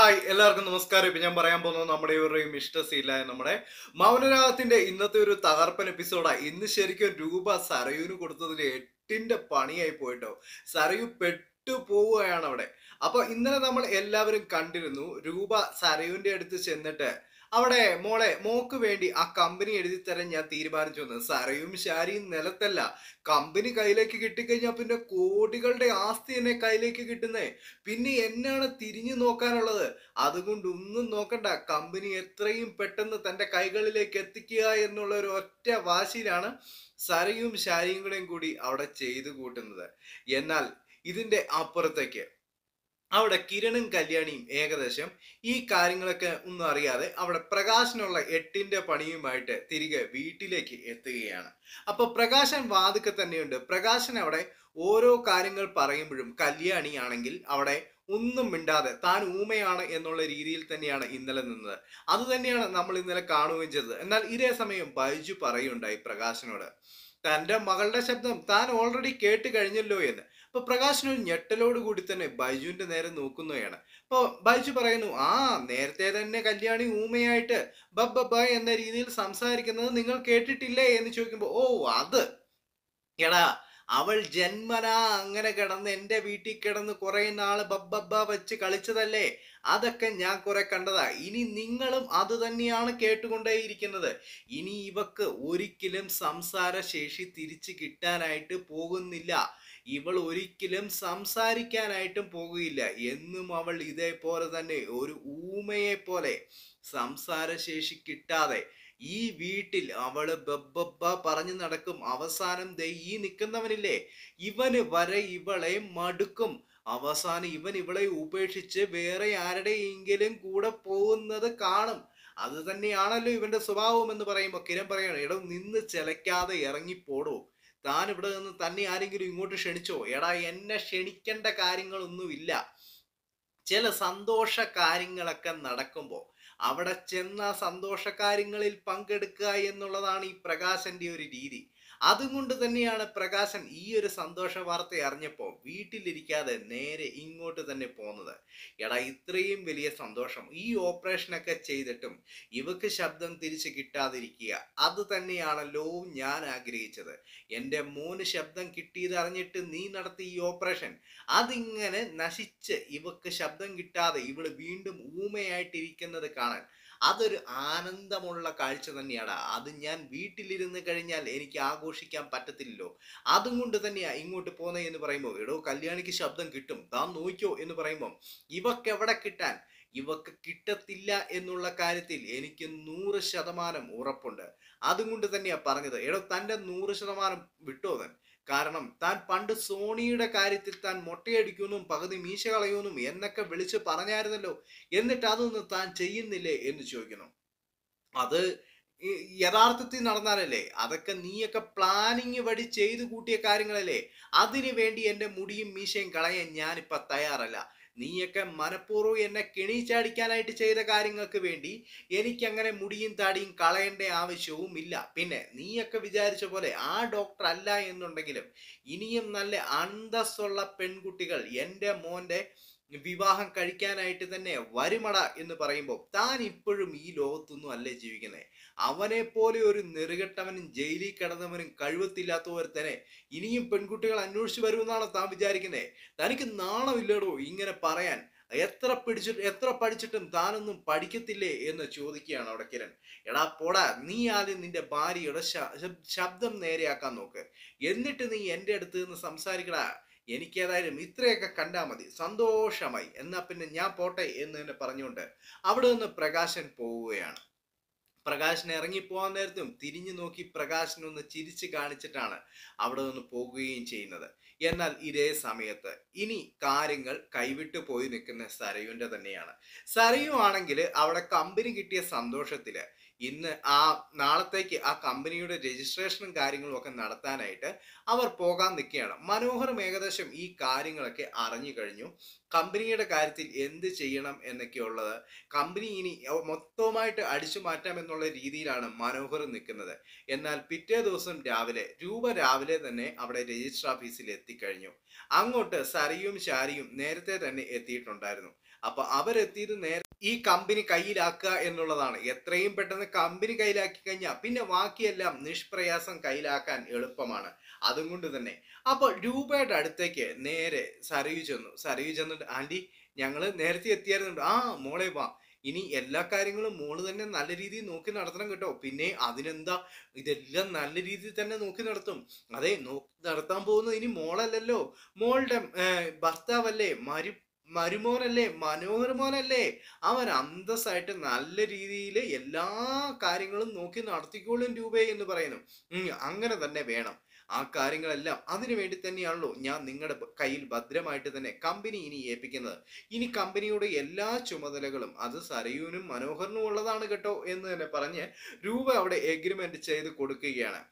Hi എല്ലാവർക്കും നമസ്കാരം. ഇപ്പൊ ഞാൻ പറയാൻ പോകുന്നത് നമ്മുടെ ഇവരുടെയും ഇഷ്ടശീലായ നമ്മുടെ മൗനരാഗത്തിന്റെ ഇന്നത്തെ ഒരു തകർപ്പൻ എപ്പിസോഡാ. ഇന്ന് ശരിക്കും രൂപ സരയുവിന് കൊടുത്തതിൽ എട്ടിന്റെ പണിയായി പോയിട്ടോ. സരയു പെട്ടു പോവുകയാണ് അവിടെ. അപ്പൊ ഇന്നലെ നമ്മൾ എല്ലാവരും കണ്ടിരുന്നു, രൂപ സരയുവിന്റെ അടുത്ത് ചെന്നിട്ട് അവിടെ മോളെ മോക്ക് വേണ്ടി ആ കമ്പനി എഴുതി തരാൻ ഞാൻ തീരുമാനിച്ചു എന്ന്. സരയും ശാരിയും നിലത്തല്ല, കമ്പനി കയ്യിലേക്ക് കിട്ടിക്കഴിഞ്ഞാൽ പിന്നെ കോടികളുടെ ആസ്തി എന്നെ കയ്യിലേക്ക് കിട്ടുന്നേ. പിന്നെ എന്നാണ് തിരിഞ്ഞു നോക്കാനുള്ളത്? അതുകൊണ്ട് ഒന്നും നോക്കണ്ട, കമ്പനി എത്രയും പെട്ടെന്ന് തന്റെ കൈകളിലേക്ക് എത്തിക്കുക എന്നുള്ള ഒരു ഒറ്റ വാശിയിലാണ് സരയും ശാരിയും കൂടി അവിടെ ചെയ്തു കൂട്ടുന്നത്. എന്നാൽ ഇതിന്റെ അപ്പുറത്തേക്ക് അവിടെ കിരണും കല്യാണിയും ഏകദേശം ഈ കാര്യങ്ങളൊക്കെ ഒന്നും അറിയാതെ അവിടെ പ്രകാശനുള്ള എട്ടിന്റെ പണിയുമായിട്ട് തിരികെ വീട്ടിലേക്ക് എത്തുകയാണ്. അപ്പൊ പ്രകാശൻ വാതുക്കെ തന്നെയുണ്ട്. പ്രകാശൻ അവിടെ ഓരോ കാര്യങ്ങൾ പറയുമ്പോഴും കല്യാണി ആണെങ്കിൽ അവിടെ ഒന്നും മിണ്ടാതെ താൻ ഊമയാണ് എന്നുള്ള രീതിയിൽ തന്നെയാണ് ഇന്നലെ നിന്നത്. അത് തന്നെയാണ് നമ്മൾ ഇന്നലെ കാണുകയും ചെയ്തത്. എന്നാൽ ഇതേ സമയം ബൈജു പറയുണ്ടായി പ്രകാശനോട്, തന്റെ മകളുടെ ശബ്ദം താൻ ഓൾറെഡി കേട്ട് കഴിഞ്ഞല്ലോ എന്ന്. അപ്പൊ പ്രകാശൻ ഒരു ഞെട്ടലോട് കൂടി തന്നെ ബൈജുവിന്റെ നേരെ നോക്കുകയാണ്. അപ്പൊ ബൈജു പറയുന്നു, നേരത്തെ തന്നെ കല്യാണി ഊമയായിട്ട് ബബ്ബ എന്ന രീതിയിൽ സംസാരിക്കുന്നത് നിങ്ങൾ കേട്ടിട്ടില്ലേ എന്ന് ചോദിക്കുമ്പോ, അത് എടാ, അവൾ ജന്മനാ അങ്ങനെ കിടന്ന് എന്റെ വീട്ടിൽ കിടന്ന് കുറെ നാള് ബബ്ബ വെച്ച് കളിച്ചതല്ലേ, അതൊക്കെ ഞാൻ കുറെ കണ്ടതാ. ഇനി നിങ്ങളും അത് തന്നെയാണ് കേട്ടുകൊണ്ടേയിരിക്കുന്നത്. ഇനി ഇവക്ക് ഒരിക്കലും സംസാര ശേഷി തിരിച്ചു കിട്ടാനായിട്ട് പോകുന്നില്ല. ഇവൾ ഒരിക്കലും സംസാരിക്കാനായിട്ടും പോകുകയില്ല. എന്നും അവൾ ഇതേപോലെ തന്നെ ഒരു ഊമയെ പോലെ സംസാരശേഷി കിട്ടാതെ ഈ വീട്ടിൽ അവള് ബബ്ബ പറഞ്ഞു നടക്കും. അവസാനം ദേ ഈ നിൽക്കുന്നവനില്ലേ, ഇവന് വരെ ഇവളെ മടുക്കും. അവസാനം ഇവൻ ഇവളെ ഉപേക്ഷിച്ച് വേറെ ആരുടെയെങ്കിലും കൂടെ പോകുന്നത് കാണും. അത് തന്നെയാണല്ലോ ഇവന്റെ സ്വഭാവം എന്ന് പറയുമ്പോൾ കിരൺ പറയണം, എടോ നിന്ന് ചിലക്കാതെ ഇറങ്ങിപ്പോടോ. താൻ ഇവിടെ നിന്ന് തന്നെ ആരെങ്കിലും ഇങ്ങോട്ട് ക്ഷണിച്ചോ? എടാ, എന്നെ ക്ഷണിക്കേണ്ട കാര്യങ്ങളൊന്നുമില്ല. ചില സന്തോഷ കാര്യങ്ങളൊക്കെ നടക്കുമ്പോൾ അവിടെ ചെന്ന സന്തോഷ കാര്യങ്ങളിൽ പങ്കെടുക്കുക എന്നുള്ളതാണ് ഈ പ്രകാശന്റെ ഒരു രീതി. അതുകൊണ്ട് തന്നെയാണ് പ്രകാശൻ ഈ ഒരു സന്തോഷ വാർത്ത അറിഞ്ഞപ്പോൾ വീട്ടിലിരിക്കാതെ നേരെ ഇങ്ങോട്ട് തന്നെ പോകുന്നത്. എടാ, ഇത്രയും വലിയ സന്തോഷം ഈ ഓപ്പറേഷനൊക്കെ ചെയ്തിട്ടും ഇവക്ക് ശബ്ദം തിരിച്ചു കിട്ടാതിരിക്കുക, അത് തന്നെയാണല്ലോ ഞാൻ ആഗ്രഹിച്ചത്. എൻ്റെ മോന് ശബ്ദം കിട്ടിയത് അറിഞ്ഞിട്ട് നീ നടത്തിയ ഈ ഓപ്പറേഷൻ അതിങ്ങനെ നശിച്ച് ഇവക്ക് ശബ്ദം കിട്ടാതെ ഇവള് വീണ്ടും ഊമയായിട്ടിരിക്കുന്നത് കാണാൻ അതൊരു ആനന്ദമുള്ള കാഴ്ച തന്നെയാണ്. അത് ഞാൻ വീട്ടിലിരുന്ന് കഴിഞ്ഞാൽ എനിക്ക് ആഘോഷിക്കാൻ പറ്റത്തില്ലല്ലോ. അതും കൊണ്ട് തന്നെയാ ഇങ്ങോട്ട് പോന്നെ എന്ന് പറയുമ്പോൾ, എടോ കല്യാണിക്ക് ശബ്ദം കിട്ടും, താൻ നോക്കിയോ എന്ന് പറയുമ്പോൾ, ഇവക്ക് എവിടെ കിട്ടാൻ, ഇവക്ക് കിട്ടത്തില്ല എന്നുള്ള കാര്യത്തിൽ എനിക്ക് 100% ഉറപ്പുണ്ട്. അതുകൊണ്ട് തന്നെയാ പറഞ്ഞത്, എടോ തന്റെ 100% വിട്ടോ താൻ. കാരണം താൻ പണ്ട് സോണിയുടെ കാര്യത്തിൽ താൻ മൊട്ടയടിക്കുമെന്നും പകുതി മീശ കളയുമെന്നും എന്നൊക്കെ വിളിച്ച് പറഞ്ഞായിരുന്നല്ലോ. എന്നിട്ട് അതൊന്നും താൻ ചെയ്യുന്നില്ലേ എന്ന് ചോദിക്കുന്നു. അത് യഥാർത്ഥത്തിൽ നടന്നാലല്ലേ, അതൊക്കെ നീയൊക്കെ പ്ലാനിങ് വഴി ചെയ്തു കൂട്ടിയ കാര്യങ്ങളല്ലേ. അതിനു വേണ്ടി എൻ്റെ മുടിയും മീശയും കളയാൻ ഞാനിപ്പോ തയ്യാറല്ല. നീയൊക്കെ മനഃപൂർവ്വം എന്നെ കെണിച്ചാടിക്കാനായിട്ട് ചെയ്ത കാര്യങ്ങൾക്ക് വേണ്ടി എനിക്കങ്ങനെ മുടിയും താടിയും കളയേണ്ട ആവശ്യവും ഇല്ല. പിന്നെ നീയൊക്കെ വിചാരിച്ച പോലെ ആ ഡോക്ടർ അല്ല എന്നുണ്ടെങ്കിലും ഇനിയും നല്ല അന്തസ്സുള്ള പെൺകുട്ടികൾ എൻ്റെ മോൻ്റെ വിവാഹം കഴിക്കാനായിട്ട് തന്നെ വരുമട എന്ന് പറയുമ്പോൾ, താൻ ഇപ്പോഴും ഈ ലോകത്തൊന്നും അല്ലേ ജീവിക്കുന്നത്. അവനെ പോലെ ഒരു നെറുകെട്ടവനും ജയിലിൽ കിടന്നവനും കഴിവത്തില്ലാത്തവരെ ഇനിയും പെൺകുട്ടികൾ അന്വേഷിച്ച് വരുമെന്നാണ് താൻ വിചാരിക്കുന്നത്. തനിക്ക് നാണമില്ലടോ ഇങ്ങനെ പറയാൻ? എത്ര പഠിച്ചിട്ടും താനൊന്നും പഠിക്കത്തില്ലേ എന്ന് ചോദിക്കുകയാണ് അവിടെ കിരൺ. എടാ പോടാ, നീ ആദ്യം നിന്റെ ഭാര്യയുടെ ശബ്ദം നേരെയാക്കാൻ നോക്ക്, എന്നിട്ട് നീ എൻ്റെ അടുത്ത് നിന്ന് സംസാരിക്കടാ. എനിക്കേതായാലും ഇത്രയൊക്കെ കണ്ടാൽ മതി, സന്തോഷമായി. എന്നാ പിന്നെ ഞാൻ പോട്ടെ എന്ന് തന്നെ പറഞ്ഞുകൊണ്ട് അവിടെ നിന്ന് പ്രകാശൻ പോവുകയാണ്. പ്രകാശൻ ഇറങ്ങിപ്പോകാൻ നേരത്തും തിരിഞ്ഞു നോക്കി പ്രകാശൻ ഒന്ന് ചിരിച്ചു കാണിച്ചിട്ടാണ് അവിടെ നിന്ന് പോകുകയും ചെയ്യുന്നത്. എന്നാൽ ഇതേ സമയത്ത് ഇനി കാര്യങ്ങൾ കൈവിട്ടു പോയി നിൽക്കുന്ന സരയുവിന്റെ തന്നെയാണ്. സരയു ആണെങ്കിൽ അവിടെ കമ്പനി കിട്ടിയ സന്തോഷത്തില് ഇന്ന് നാളത്തേക്ക് ആ കമ്പനിയുടെ രജിസ്ട്രേഷനും കാര്യങ്ങളും ഒക്കെ നടത്താനായിട്ട് അവർ പോകാൻ നിൽക്കുകയാണ്. മനോഹരം ഏകദേശം ഈ കാര്യങ്ങളൊക്കെ അറിഞ്ഞു കഴിഞ്ഞു. കമ്പനിയുടെ കാര്യത്തിൽ എന്ത് ചെയ്യണം എന്നൊക്കെയുള്ളത് കമ്പനി ഇനി മൊത്തമായിട്ട് അടിച്ചു മാറ്റാം എന്നുള്ള രീതിയിലാണ് മനോഹർ നിൽക്കുന്നത്. എന്നാൽ പിറ്റേ ദിവസം രൂപ രാവിലെ തന്നെ അവിടെ രജിസ്റ്റർ ഓഫീസിൽ എത്തിക്കഴിഞ്ഞു. അങ്ങോട്ട് സരയും ശാരിയും നേരത്തെ തന്നെ എത്തിയിട്ടുണ്ടായിരുന്നു. അപ്പൊ അവരെത്തിയത് നേരെ ഈ കമ്പനി കയ്യിലാക്കുക എന്നുള്ളതാണ്. എത്രയും പെട്ടെന്ന് കമ്പനി കയ്യിലാക്കി കഴിഞ്ഞാൽ പിന്നെ ബാക്കിയെല്ലാം നിഷ്പ്രയാസം കയ്യിലാക്കാൻ എളുപ്പമാണ്. അതും കൊണ്ട് തന്നെ അപ്പോൾ രൂപയുടെ അടുത്തേക്ക് നേരെ സരയു ചെന്നു. സരയു ചെന്നിട്ട്, ആന്റി ഞങ്ങള് നേരത്തെ എത്തിയായിരുന്നു. ആ മോളെ വാ, ഇനി എല്ലാ കാര്യങ്ങളും മോള് തന്നെ നല്ല രീതിയിൽ നോക്കി നടത്തണം കേട്ടോ. പിന്നെ അതിനെന്താ, ഇതെല്ലാം നല്ല രീതിയിൽ തന്നെ നോക്കി നടത്തും. അതെ, നോക്കി നടത്താൻ പോകുന്നത് ഇനി മോളല്ലല്ലോ, മോളുടെ ഭർത്താവല്ലേ, മരുമോനല്ലേ, മനോഹർ മോനല്ലേ. അവൻ അന്തസ്സായിട്ട് നല്ല രീതിയിൽ എല്ലാ കാര്യങ്ങളും നോക്കി നടത്തിക്കോളും രൂപേ എന്ന് പറയുന്നു. അങ്ങനെ തന്നെ വേണം. ആ കാര്യങ്ങളെല്ലാം അതിനു വേണ്ടി തന്നെയാണല്ലോ ഞാൻ നിങ്ങളുടെ കയ്യിൽ ഭദ്രമായിട്ട് തന്നെ കമ്പനി ഇനി ഏൽപ്പിക്കുന്നത്. ഇനി കമ്പനിയുടെ എല്ലാ ചുമതലകളും അത് സരയുവിനും മനോഹറിനും ഉള്ളതാണ് കേട്ടോ എന്ന് തന്നെ പറഞ്ഞ് രൂപ അവിടെ എഗ്രിമെന്റ് ചെയ്ത് കൊടുക്കുകയാണ്.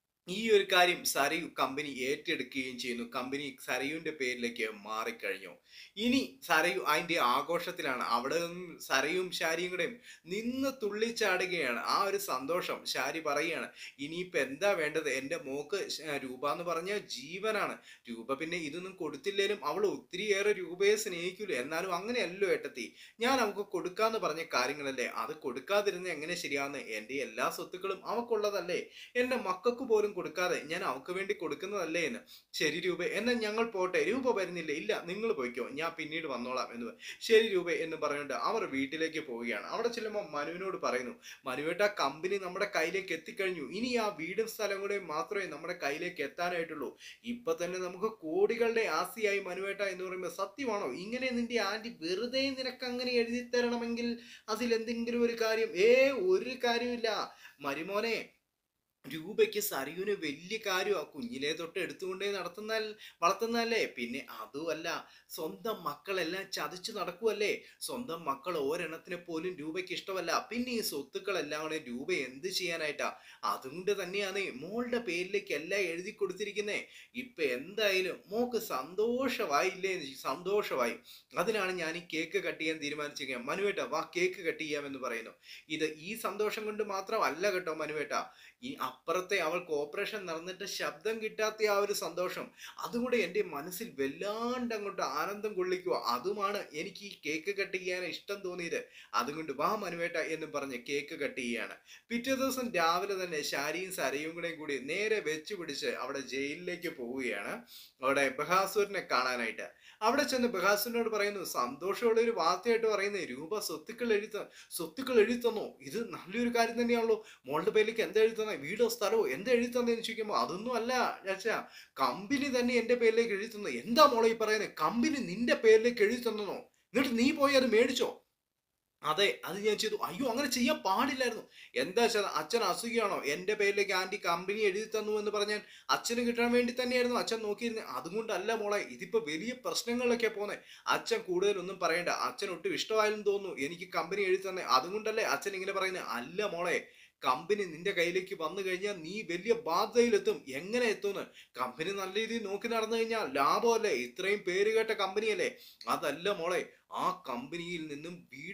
ഈ ഒരു കാര്യം സരയു കമ്പനി ഏറ്റെടുക്കുകയും ചെയ്യുന്നു. കമ്പനി സരയുവിന്റെ പേരിലേക്ക് മാറിക്കഴിഞ്ഞു. ഇനി സരയു അതിന്റെ ആഘോഷത്തിലാണ്. അവിടെ നിന്നും സരയും ശാരിയും കൂടെ നിന്ന് തുള്ളിച്ചാടുകയാണ്. ആ ഒരു സന്തോഷം. ശാരി പറയുകയാണ്, ഇനിയിപ്പോ എന്താ വേണ്ടത്, എന്റെ മോക്ക് രൂപ എന്ന് പറഞ്ഞ ജീവനാണ്. രൂപ പിന്നെ ഇതൊന്നും കൊടുത്തില്ലേലും അവൾ ഒത്തിരിയേറെ രൂപയെ സ്നേഹിക്കൂലേ. എന്നാലും അങ്ങനെയല്ലോ ഏട്ടത്തി, ഞാൻ അവൾക്ക് കൊടുക്കാന്ന് പറഞ്ഞ കാര്യങ്ങളല്ലേ, അത് കൊടുക്കാതിരുന്ന എങ്ങനെ ശരിയാന്ന്. എന്റെ എല്ലാ സ്വത്തുക്കളും അവക്കുള്ളതല്ലേ, എന്റെ മക്കൾക്ക് പോലും കൊടുക്കാതെ ഞാൻ അവൾക്ക് വേണ്ടി കൊടുക്കുന്നതല്ലേ എന്ന്. ശരി രൂപ, എന്നാൽ ഞങ്ങൾ പോട്ടെ. രൂപ വരുന്നില്ല. ഇല്ല, നിങ്ങൾ പോയിക്കോ, ഞാൻ പിന്നീട് വന്നോളാം എന്ന്. ശരി രൂപ എന്ന് പറഞ്ഞിട്ട് അവർ വീട്ടിലേക്ക് പോവുകയാണ്. അവിടെ ചെല്ലുമ്പോൾ മനുവിനോട് പറയുന്നു, മനുവേട്ട കമ്പനി നമ്മുടെ കയ്യിലേക്ക് എത്തിക്കഴിഞ്ഞു. ഇനി ആ വീടും സ്ഥലം കൂടെ മാത്രമേ നമ്മുടെ കയ്യിലേക്ക് എത്താനായിട്ടുള്ളൂ. ഇപ്പൊ തന്നെ നമുക്ക് കോടികളുടെ ആസ്തിയായി മനുവേട്ട എന്ന് പറയുമ്പോൾ, സത്യമാണോ? ഇങ്ങനെ നിന്റെ ആന്റി വെറുതെ നിനക്ക് അങ്ങനെ എഴുതി തരണമെങ്കിൽ അതിലെന്തെങ്കിലും ഒരു കാര്യം? ഒരു കാര്യമില്ല മരുമോനെ. രൂപയ്ക്ക് സരയുവിന് വലിയ കാര്യമാ. കുഞ്ഞിലെ തൊട്ട് എടുത്തുകൊണ്ടേ വളർത്തുന്നതല്ലേ. പിന്നെ അതുമല്ല, സ്വന്തം മക്കളെല്ലാം ചതിച്ചു നടക്കുവല്ലേ. സ്വന്തം മക്കൾ ഒരെണ്ണത്തിനെ പോലും രൂപയ്ക്ക് ഇഷ്ടമല്ല. പിന്നെ ഈ സ്വത്തുക്കളെല്ലാം കൂടെ രൂപ എന്ത് ചെയ്യാനായിട്ടാ? അതുകൊണ്ട് തന്നെയാണ് മോളുടെ പേരിലേക്ക് എല്ലാം എഴുതി കൊടുത്തിരിക്കുന്നേ. ഇപ്പൊ എന്തായാലും മോക്ക് സന്തോഷമായില്ലേ? സന്തോഷമായി. അതിനാണ് ഞാൻ ഈ കേക്ക് കട്ട് ചെയ്യാൻ തീരുമാനിച്ചിരിക്കുക. മനുവേട്ട വാ, കേക്ക് കട്ട് ചെയ്യാമെന്ന് പറയുന്നു. ഇത് ഈ സന്തോഷം കൊണ്ട് മാത്രമല്ല കേട്ടോ മനുവേട്ട, ഈ അപ്പുറത്തെ അവൾക്ക് ഓപ്പറേഷൻ നടന്നിട്ട് ശബ്ദം കിട്ടാത്ത ആ ഒരു സന്തോഷം, അതുകൂടെ എൻ്റെ മനസ്സിൽ വല്ലാണ്ട് അങ്ങോട്ട് ആനന്ദം കൊള്ളിക്കുക. അതുമാണ് എനിക്ക് ഈ കേക്ക് കട്ട് ചെയ്യാൻ ഇഷ്ടം തോന്നിയത്. അതുകൊണ്ട് വാ മനുവേട്ട എന്നും പറഞ്ഞ് കേക്ക് കട്ട് ചെയ്യാണ്. പിറ്റേ ദിവസം രാവിലെ തന്നെ ശാരിയും സരയും കൂടി നേരെ വെച്ച് പിടിച്ച് അവിടെ ജയിലിലേക്ക് പോവുകയാണ്, അവിടെ ബഹാസുരനെ കാണാനായിട്ട്. അവിടെ ചെന്ന് ബഹാസുരനോട് പറയുന്നു, സന്തോഷമുള്ള ഒരു വാർത്തയായിട്ട് പറയുന്നത്, രൂപ സ്വത്തുക്കൾ എഴുതി തന്നോ. ഇത് നല്ലൊരു കാര്യം തന്നെയാണല്ലോ. മോളുടെ പേരിലേക്ക് എന്താ എഴുതി തന്നെ, വീടോ സ്ഥലമോ എന്താ എഴുതി തന്നെന്ന് ചോദിക്കുമ്പോൾ, അതൊന്നും അല്ല ചാച്ചാ, കമ്പനി തന്നെ എന്റെ പേരിലേക്ക് എഴുതി തന്നു. എന്താ മോളെ ഈ പറയുന്നത്? കമ്പനി നിന്റെ പേരിലേക്ക് എഴുതി തന്നോ? എന്നിട്ട് നീ പോയി അത് മേടിച്ചോ? അതെ, അത് ഞാൻ ചെയ്തു. അയ്യോ, അങ്ങനെ ചെയ്യാൻ പാടില്ലായിരുന്നു. എന്താ വെച്ചാൽ അച്ഛൻ അസുഖയാണോ? എന്റെ പേരിലേക്ക് ആന്റി കമ്പനി എഴുതി തന്നു എന്ന് പറഞ്ഞാൽ അച്ഛന് കിട്ടാൻ വേണ്ടി തന്നെയായിരുന്നു അച്ഛൻ നോക്കിയിരുന്നത്. അതുകൊണ്ടല്ല മോളെ, ഇതിപ്പോ വലിയ പ്രശ്നങ്ങളിലൊക്കെ പോന്നെ. അച്ഛൻ കൂടുതലൊന്നും പറയണ്ട. അച്ഛൻ ഒട്ടും ഇഷ്ടമായെന്ന് തോന്നുന്നു എനിക്ക് കമ്പനി എഴുതി തന്നെ. അതുകൊണ്ടല്ലേ അച്ഛൻ ഇങ്ങനെ പറയുന്നത്. അല്ല മോളെ, കമ്പനി നിന്റെ കയ്യിലേക്ക് വന്നു കഴിഞ്ഞാൽ നീ വലിയ ബാധ്യതയിലെത്തും. എങ്ങനെ എത്തുമെന്ന്? കമ്പനി നല്ല രീതിയിൽ നോക്കി നടന്നു കഴിഞ്ഞാൽ ലാഭമല്ലേ? ഇത്രയും പേര് കേട്ട കമ്പനിയല്ലേ? അതല്ല മോളെ, ആ കമ്പനിയിൽ നിന്നും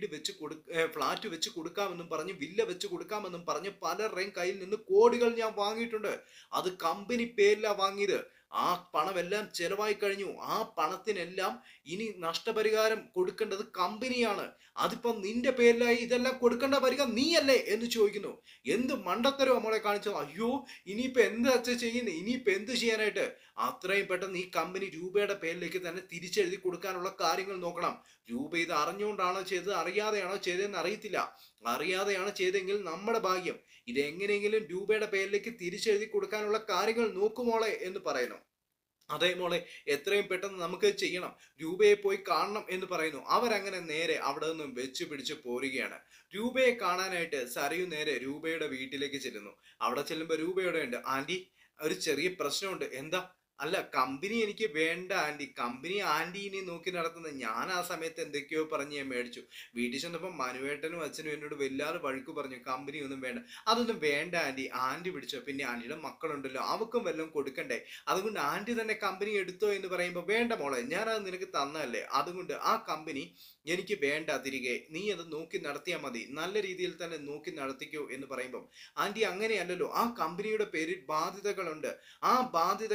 ഫ്ലാറ്റ് വെച്ച് കൊടുക്കാമെന്നും പറഞ്ഞ്, വില്ല വെച്ച് കൊടുക്കാമെന്നും പറഞ്ഞ് പലരുടെയും കയ്യിൽ നിന്ന് കോടികൾ ഞാൻ വാങ്ങിയിട്ടുണ്ട്. അത് കമ്പനി പേരിലാ വാങ്ങിയത്. ആ പണമെല്ലാം ചെലവായി കഴിഞ്ഞു. ആ പണത്തിനെല്ലാം ഇനി നഷ്ടപരിഹാരം കൊടുക്കേണ്ടത് കമ്പനിയാണ്. അതിപ്പം നിന്റെ പേരിലായി. ഇതെല്ലാം കൊടുക്കേണ്ട വരിക നീയല്ലേ എന്ന് ചോദിക്കുന്നു. എന്ത് മണ്ടത്തരോ മോളെ കാണിച്ചത്. അയ്യോ, ഇനിയിപ്പോ എന്ത് അച്ഛൻ ചെയ്യുന്നത്? ഇനിയിപ്പോ എന്ത് ചെയ്യാനായിട്ട്? അത്രയും പെട്ടെന്ന് ഈ കമ്പനി രൂപയുടെ പേരിലേക്ക് തന്നെ തിരിച്ചെഴുതി കൊടുക്കാനുള്ള കാര്യങ്ങൾ നോക്കണം. രൂപ ഇത് അറിഞ്ഞുകൊണ്ടാണോ ചെയ്തത്, അറിയാതെയാണോ ചെയ്തതെന്ന് അറിയത്തില്ല. അറിയാതെയാണ് ചെയ്തെങ്കിൽ നമ്മുടെ ഭാഗ്യം. ഇത് എങ്ങനെയെങ്കിലും രൂപയുടെ പേരിലേക്ക് തിരിച്ചെഴുതി കൊടുക്കാനുള്ള കാര്യങ്ങൾ നോക്കുമോളെ എന്ന് പറയുന്നു. അതേ മോളെ, എത്രയും പെട്ടെന്ന് നമുക്ക് ചെയ്യണം. രൂപയെ പോയി കാണണം എന്ന് പറയുന്നു. അവരങ്ങനെ നേരെ അവിടെ നിന്നും വെച്ച് പിടിച്ച് പോരുകയാണ്. രൂപയെ കാണാനായിട്ട് സരയു നേരെ രൂപയുടെ വീട്ടിലേക്ക് ചെല്ലുന്നു. അവിടെ ചെല്ലുമ്പോൾ രൂപയുടെ ഉണ്ട്. ആന്റി, ഒരു ചെറിയ പ്രശ്നമുണ്ട്. എന്താ? അല്ല, കമ്പനി എനിക്ക് വേണ്ട ആന്റി. കമ്പനി ആന്റി ഇനി നോക്കി നടത്തുന്നത്. ഞാൻ ആ സമയത്ത് എന്തൊക്കെയോ പറഞ്ഞ് ഞാൻ മേടിച്ചു. വീട്ടിൽ ചെന്നപ്പോൾ മനുവേട്ടനും അച്ഛനും എന്നോട് വല്ലാതെ വഴക്ക് പറഞ്ഞു, കമ്പനി ഒന്നും വേണ്ട. അതൊന്നും വേണ്ട ആന്റി. ആന്റി പിടിച്ചോ. പിന്നെ ആന്റിയുടെ മക്കളുണ്ടല്ലോ, അവർക്കും വല്ലതും കൊടുക്കണ്ടേ? അതുകൊണ്ട് ആന്റി തന്നെ കമ്പനി എടുത്തോ എന്ന് പറയുമ്പോൾ, വേണ്ട മോളെ, ഞാനത് നിനക്ക് തന്നതല്ലേ. അതുകൊണ്ട് ആ കമ്പനി എനിക്ക് വേണ്ട തിരികെ. നീ അത് നോക്കി നടത്തിയാൽ മതി. നല്ല രീതിയിൽ തന്നെ നോക്കി നടത്തിക്കോ എന്ന് പറയുമ്പം, ആന്റി അങ്ങനെയല്ലല്ലോ, ആ കമ്പനിയുടെ പേരിൽ ബാധ്യതകളുണ്ട്. ആ ബാധ്യതകൾ തീർക്കാൻ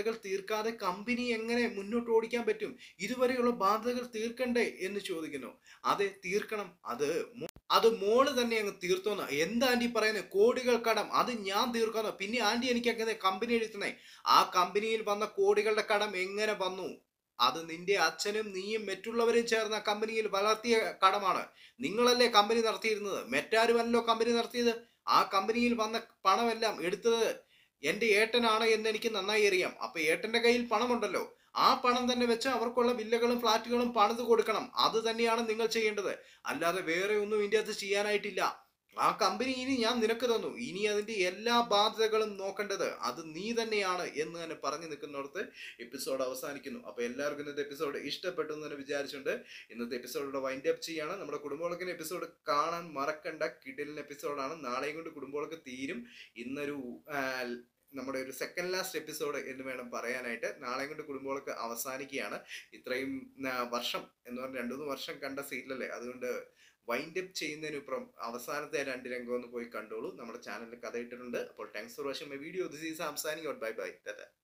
തീർക്കാതെ കമ്പനി എങ്ങനെ മുന്നോട്ട് ഓടിക്കാൻ പറ്റും? ഇതുവരെയുള്ള ബാധ്യതകൾ തീർക്കണ്ടേ എന്ന് ചോദിക്കുന്നു. അതെ, തീർക്കണം. അത് മോള് തന്നെ അങ്ങ് തീർത്തോന്ന്. എന്താ ആന്റി പറയുന്നത്? കോടികൾ കടം അത് ഞാൻ തീർക്കാന്ന്. പിന്നെ ആന്റി എനിക്ക് അങ്ങനെ കമ്പനി എഴുതുന്നേ? ആ കമ്പനിയിൽ വന്ന കോടികളുടെ കടം എങ്ങനെ വന്നു? അത് നിന്റെ അച്ഛനും നീയും മറ്റുള്ളവരും ചേർന്ന കമ്പനിയിൽ വളർത്തിയ കടമാണ്. നിങ്ങളല്ലേ കമ്പനി നടത്തിയിരുന്നത്? മറ്റാരുമല്ലോ കമ്പനി നടത്തിയത്. ആ കമ്പനിയിൽ വന്ന പണമെല്ലാം എടുത്തത് എന്റെ ഏട്ടനാണ് എന്ന് എനിക്ക് നന്നായി അറിയാം. അപ്പൊ ഏട്ടന്റെ കയ്യിൽ പണമുണ്ടല്ലോ. ആ പണം തന്നെ വെച്ച് അവർക്കുള്ള വില്ലകളും ഫ്ലാറ്റുകളും പണിത് കൊടുക്കണം. അത് തന്നെയാണ് നിങ്ങൾ ചെയ്യേണ്ടത്. അല്ലാതെ വേറെ ഒന്നും ഇതിന്റെ അകത്ത് ചെയ്യാനായിട്ടില്ല. ആ കമ്പനി ഇനി ഞാൻ നിനക്ക് തന്നു. ഇനി അതിന്റെ എല്ലാ ബാധ്യതകളും നോക്കേണ്ടത് അത് നീ തന്നെയാണ് എന്ന് തന്നെ പറഞ്ഞു നിൽക്കുന്നിടത്ത് എപ്പിസോഡ് അവസാനിക്കുന്നു. അപ്പൊ എല്ലാവർക്കും ഇന്നത്തെ എപ്പിസോഡ് ഇഷ്ടപ്പെട്ടു എന്ന് തന്നെ വിചാരിച്ചുകൊണ്ട് ഇന്നത്തെ എപ്പിസോഡിലൂടെ വൈൻഡ് അപ്പ് ചെയ്യാണ്. നമ്മുടെ കുടുംബവിളക്കിന്റെ എപ്പിസോഡ് കാണാൻ മറക്കണ്ട. കിടിലൻ എപ്പിസോഡാണ്. നാളെയും കൊണ്ട് കുടുംബവിളക്ക് തീരും. ഇന്നൊരു നമ്മുടെ ഒരു സെക്കൻഡ് ലാസ്റ്റ് എപ്പിസോഡ് എന്ന് വേണം പറയാനായിട്ട്. നാളെയും കൊണ്ട് കുടുംബവിളക്ക് അവസാനിക്കുകയാണ്. ഇത്രയും വർഷം എന്ന് പറഞ്ഞാൽ 2-3 വർഷം കണ്ട സീരിയലല്ലേ, അതുകൊണ്ട് വൈൻഡ് അപ്പ് ചെയ്യുന്നതിനുപ്പുറം അവസാനത്തെ 2 രംഗം ഒന്ന് പോയി കണ്ടോളൂ. നമ്മുടെ ചാനലിൽ കഥ ഇട്ടിട്ടുണ്ട്. അപ്പോൾ thanks for watching my video. This is Sam signing out. Bye by.